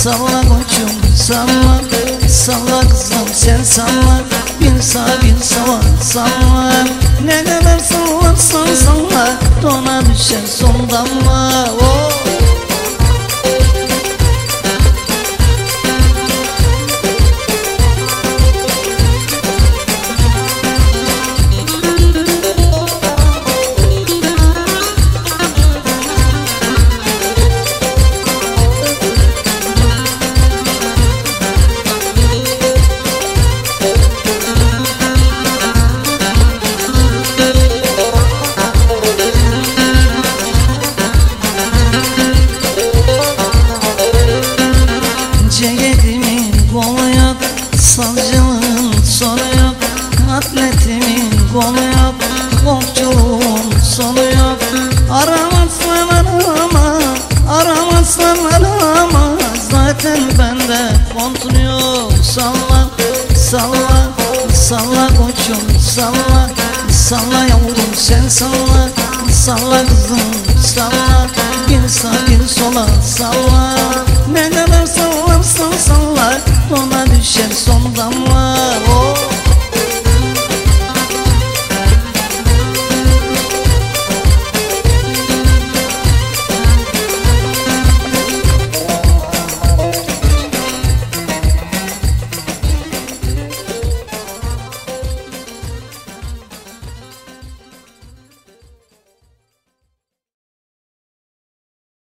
Salla koçum salla, salla kızım sen salla. Bir sağa bir sola salla. Ne kadar sallarsan salla, dona düşer son damla. Oh. Ceketimin kolu yok, savcılığın sonu yok. Atletimin kolu yok, okçuluğun sonu yok. Aramazsan arama, aramazsan arama. Zaten bende kontrol yok. Salla, salla, salla koçum salla. Salla yavrum sen salla, salla kızım salla. Bir sağa bir sola salla. Ne kadar sallarsan salla,